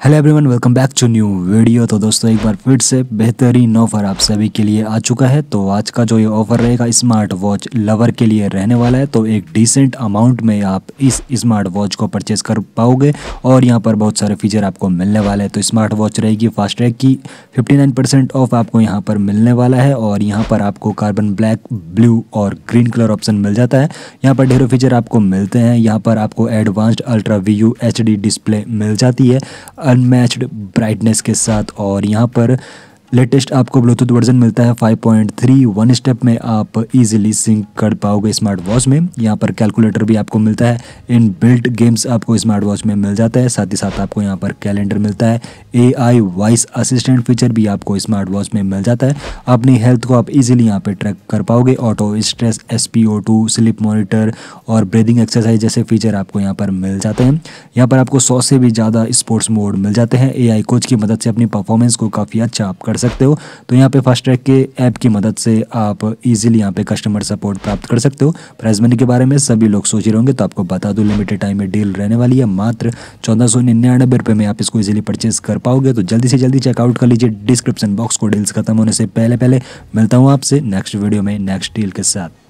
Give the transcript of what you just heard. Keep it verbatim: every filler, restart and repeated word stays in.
Hello everyone, welcome back to new video. तो दोस्तों एक बार फिर से बेहतरीन ऑफ़र आप सभी के लिए आ चुका है। तो आज का जो ये ऑफ़र रहेगा स्मार्ट वॉच लवर के लिए रहने वाला है। तो एक डिसेंट अमाउंट में आप इस स्मार्ट वॉच को परचेस कर पाओगे और यहाँ पर बहुत सारे फीचर आपको मिलने वाले हैं। तो स्मार्ट वॉच रहेगी फास्ट ट्रैक की, फिफ्टी नाइन परसेंट ऑफ आपको यहाँ पर मिलने वाला है और यहाँ पर आपको कार्बन ब्लैक, ब्लू और ग्रीन कलर ऑप्शन मिल जाता है। यहाँ पर ढेरों फीचर आपको मिलते हैं। यहाँ पर आपको advanced ultra V U H D display मिल जाती है अनमैच्ड ब्राइटनेस के साथ, और यहाँ पर लेटेस्ट आपको ब्लूटूथ वर्जन मिलता है five point three. One step में आप इजीली सिंक कर पाओगे स्मार्ट वॉच में। यहाँ पर कैलकुलेटर भी आपको मिलता है, इन बिल्ट गेम्स आपको स्मार्ट वॉच में मिल जाता है। साथ ही साथ आपको यहाँ पर कैलेंडर मिलता है, एआई वॉइस असिस्टेंट फीचर भी आपको स्मार्ट वॉच में मिल जाता है। अपनी हेल्थ को आप इजीली यहाँ पे ट्रैक कर पाओगे। Auto stress, S P O two, sleep monitor और ब्रीदिंग एक्सरसाइज जैसे फीचर आपको यहाँ पर मिल जाते हैं। यहाँ पर आपको सौ से भी ज़्यादा स्पोर्ट्स मोड मिल जाते हैं। एआई कोच की मदद से अपनी परफॉर्मेंस को काफ़ी अच्छा आप कर सकते हो। तो यहाँ पे फास्ट ट्रैक के ऐप की मदद से आप इजीली यहाँ पे कस्टमर सपोर्ट प्राप्त कर सकते हो। प्राइस मनी के बारे में सभी लोग सोच रहे होंगे, तो आपको बता दूं लिमिटेड टाइम में डील रहने वाली है। मात्र चौदह सौ निन्यानबे रुपये में आप इसको इजीली परचेज कर पाओगे। तो जल्दी से जल्दी चेकआउट कर लीजिए डिस्क्रिप्शन बॉक्स को। डील्स खत्म होने से पहले पहले मिलता हूँ आपसे नेक्स्ट वीडियो में नेक्स्ट डील के साथ।